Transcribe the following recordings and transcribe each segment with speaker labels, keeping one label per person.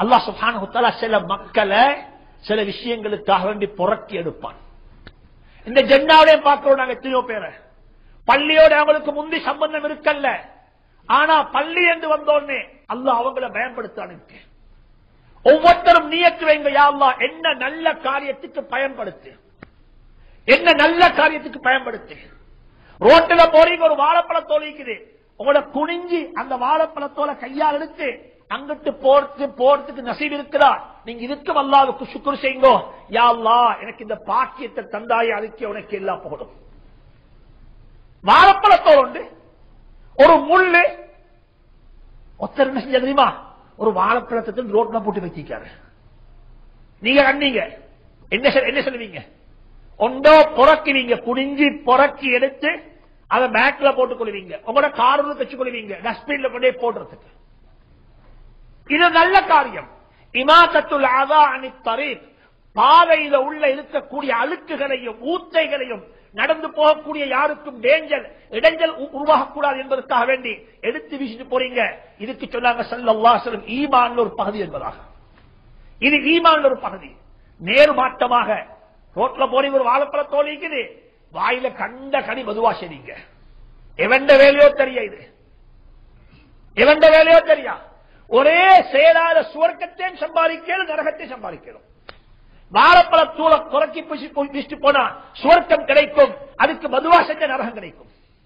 Speaker 1: அல்லாஹ் சுப்ஹானஹு வ தஆலா சில மக்களை சில விஷயங்களுக்காக வேண்டி புரட்டி எடுப்பான். இந்த ஜென்னாவே பார்க்கிறோம் நாங்க எத்தனையோ பேரை பள்ளியோட அவங்களுக்கு முந்தி சம்பந்தம் இருக்கல்ல, ஆனா பள்ளி என்று வந்தோடனே அல்லாஹ் அவங்களை பயன்படுத்த ஒவ்வொருத்தரும் நியத்து வைங்க, யா அல்லாஹ் என்ன நல்ல காரியத்துக்கு பயன்படுத்து, என்ன நல்ல காரியத்துக்கு பயன்படுத்து. ரோட்டில் போறீங்க, ஒரு வாழைப்பழத்தோல் இருக்குது, உங்களோட குனிஞ்சி அந்த வாழைப்பழத்தோலை கையால் எடுத்து அங்கிட்டு போறதுக்கு நசீப் இருக்குதா, நீங்க இதுக்கு அல்லாஹ்வுக்கு சுக்ர் செய்யுங்க. யா அல்லாஹ் எனக்கு இந்த பாக்கியத்தை தந்தாயே, அதுக்கு உனக்கு எல்லாம் போடும். வாழைப்பழத்தோல் உண்டு, ஒரு முள்ளு ஒருத்தர் என்ன செஞ்ச தெரியுமா, ஒரு வாழைப்பழத்தை ரோட்ல போட்டு வச்சிருக்காரு. நீங்க கண்ணீங்க என்ன சொல்லுவீங்க, ஒன்றோ புறக்குவீங்க, குனிஞ்சி புறக்கி எடுத்து அதை பேக்ல போட்டுக் கொள்வீங்க, உங்களோட காரில் வச்சு கொள்வீங்க, டஸ்ட்பின்ல கொண்டே போடுறதுக்கு. இது நல்ல காரியம். இமாதத்துல் அதா அனித் தரீக், பாதையில உள்ள இருக்கக்கூடிய அழுக்குகளையும் ஊத்தைகளையும் நடந்து போகக்கூடிய யாருக்கும் இடைஞ்சல் உருவாகக்கூடாது என்பதற்காக வேண்டி எடுத்து வீசிட்டு போறீங்க. இதுக்கு சொன்னாங்க ஸல்லல்லாஹு அலைஹி வஸல்லம் ஈமான் ஒரு பகுதி என்பதாக. இது ஈமான் ஒரு பகுதி. நேரு மாற்றமாக ரோட்ல போறீங்க, ஒரு வாழைப்பழ தோலிக்குது, வாயில கண்ட கனி மதுவா செய்றீங்க, எவண்ட வேலையோ தெரியா, இது எவண்ட வேலையோ தெரியா. ஒரே செயலாத சுவர்க்கத்தையும் சம்பாதிக்கணும், நரகத்தையும் சம்பாதிக்கணும். வாழைப்பழ தூளை குறைச்சி பிடிச்சிட்டு போனா சுவர்க்கம் கிடைக்கும், அதுக்கு மதுவா செஞ்ச நரகம் கிடைக்கும்.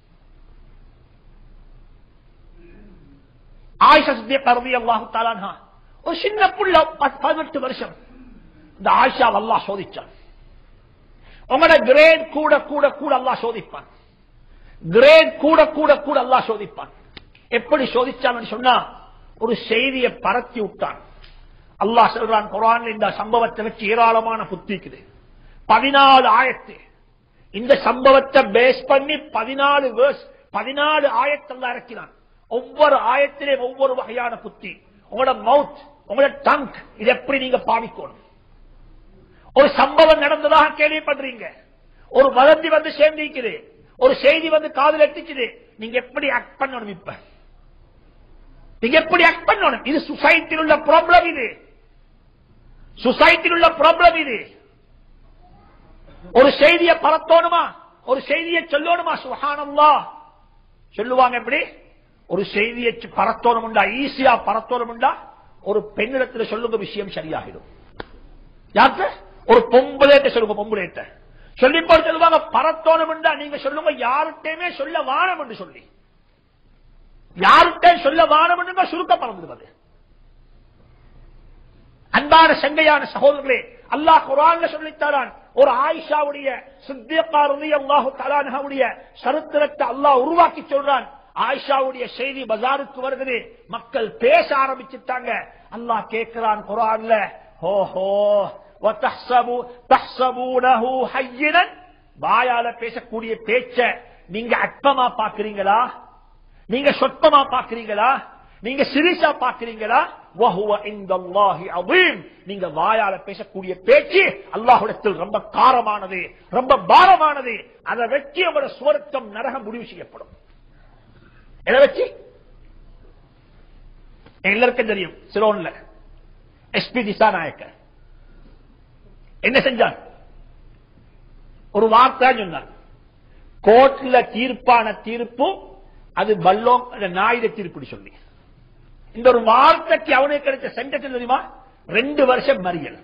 Speaker 1: ஆயிஷா சித்திகா ரலியல்லாஹு தஆலா அன்ஹா ஒரு சின்ன புள்ள, 18 வருஷம். இந்த ஆயிஷா அல்லாஹ் சோதிச்சான். உங்களோட கிரேட் கூட கூட கூட அல்லாஹ் சோதிப்பான், கிரேட் கூட கூட கூட அல்லாஹ் சோதிப்பான். எப்படி சோதிச்சான்னு சொன்னா, ஒரு செய்தியை பரத்தி விட்டான். அல்லாஹ் சொல்றான் குர்ஆன்ல, இந்த சம்பவத்தை வச்சு ஏராளமான புத்திக்குது. 14 ஆயத்து இந்த சம்பவத்தை பேஸ் பண்ணி 14 ஆயத்து அல்லாஹ் இறக்கினான். ஒவ்வொரு ஆயத்திலே ஒவ்வொரு வகையான புத்தி. உங்களோட மவுத், உங்களோட டங்க், இது எப்படி நீங்க பாவிக்கணும். ஒரு சம்பவம் நடந்ததாக கேள்விப்படுறீங்க, ஒரு வதந்தி வந்து சேர்ந்திருக்குது, ஒரு செய்தி வந்து காதில் எட்டிக்குது, நீங்க எப்படி ஆக்ட் பண்ணணும், இப்ப நீங்க எப்படி ஆக்ட் பண்ணணும். இது சொசைட்டியில் உள்ள ப்ராப்ளம், இது சொசைட்டியில் உள்ள ப்ராப்ளம். இது ஒரு செய்தியை பரத்தோணுமா, ஒரு செய்தியை சொல்லணுமா, சுப்ஹானல்லாஹ் சொல்லுவாங்க. எப்படி ஒரு செய்தியை பரத்தோணும்டா, ஈஸியா பரத்தோணும்டா, ஒரு பெண்ணிடத்தில் சொல்லுங்க, விஷயம் சரியாகிடும். யார்கிட்ட? ஒரு பொம்பளைட்ட சொல்லுங்க, பொம்பளைட்ட சொல்லி போட்டு சொல்லுவாங்க. பரத்தோணும்டா நீங்க சொல்லுங்க, யாருட்டையுமே சொல்ல வானம் என்று சொல்லி, யாருட்டையும் சொல்ல வானம் என்று சுருக்க பறந்துவது. அன்பான சங்கையான சகோதரர்களே, அல்லாஹ் குர்ஆன்ல சொல்லித்தாரான். ஒரு ஆயிஷாவுடைய சித்திகா ரலியல்லாஹு தஆலா அன்ஹாவுடைய சரித்திரத்தை அல்லாஹ் உருவாக்கி சொல்றான். ஆயிஷாவுடைய செய்தி பஜாருக்கு வருகிறது, மக்கள் பேச ஆரம்பிச்சுட்டாங்க. அல்லாஹ் கேட்கிறான் குர்ஆன்ல, ஓஹோ தஹ்சபூனஹு ஹய்யினன், வாயால பேசக்கூடிய பேச்ச நீங்க அற்பமா பாக்குறீங்களா, நீங்க சொற்பமா பாக்குறீங்களா, நீங்க சிரிசா பாக்குறீங்களா, வஹுவ இன்தல்லாஹி அஸீம், நீங்க வாயால பேசக்கூடிய பேச்சு அல்லாஹ்விடத்தில் ரொம்ப காரமானது, ரொம்ப பாரமானது. அதை வச்சு அவரோட சுவர்க்கம் நரகம் முடிவு செய்யப்படும். எதை வச்சு? எல்லாருக்கும் தெரியும், சிலோன்ல எஸ்பி திசாநாயக்க என்ன செஞ்சான், ஒரு வார்த்தை சொன்னான். கோர்ட்ல தீர்ப்பான தீர்ப்பு அது பல்லோம் நாயுத தீர்ப்பு சொல்லி, இந்த ஒரு வார்த்தைக்கு அவனுக்கு கிடைச்ச சென்டென்ஸ் தெரியுமா, 2 வருஷம் மறியல்.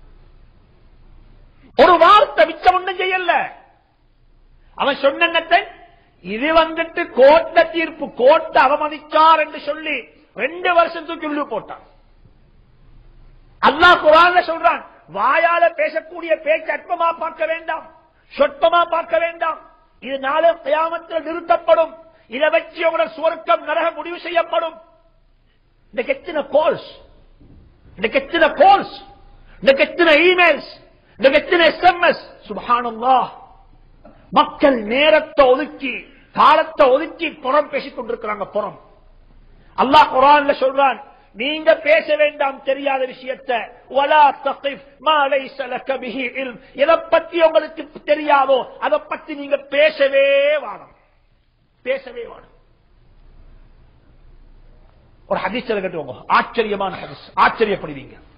Speaker 1: ஒரு வார்த்தை மிச்சம் ஒன்றும் செய்யல. அவன் சொன்ன இது வந்துட்டு கோர்ட்ல தீர்ப்பு, கோர்ட் அவமதிச்சார் என்று சொல்லி 2 வருஷம் தூக்கி உள்ளு போட்டான். அல்லாஹ் குர்ஆன்ல சொல்றான், வாயால பேசக்கூடிய பேச்சு அற்பமா பார்க்க வேண்டாம், சொற்பமா பார்க்க வேண்டாம். இது நாளை கியாமத்தில் நிறுத்தப்படும். இதை வச்சு உங்களோட சுவர்க்கம் நரகம் முடிவு செய்யப்படும். இந்த கெத்தின கால்ஸ், இந்த கெத்தின கால்ஸ், இந்த கெத்தின இமெயில்ஸ், இந்த கெத்தின SMS, சுப்ஹானல்லாஹ். மக்கள் நேரத்தை ஒதுக்கி, காலத்தை ஒதுக்கி புறம் பேசிக் கொண்டிருக்கிறாங்க. புறம் அல்லாஹ் குர்ஆன்ல சொல்றான், நீங்க பேச வேண்டாம் தெரியாத விஷயத்தை, வலா தகிஃப் மா லைஸ லக பிஹி இல்ம், எதை பத்தி உங்களுக்கு தெரியாதோ அதை பத்தி நீங்க பேசவே வேண்டாம், பேசவே வேண்டாம். ஒரு ஹதீஸ் கட்டுவாங்க, ஆச்சரியமான ஹதீஸ், ஆச்சரியப்படுவீங்க.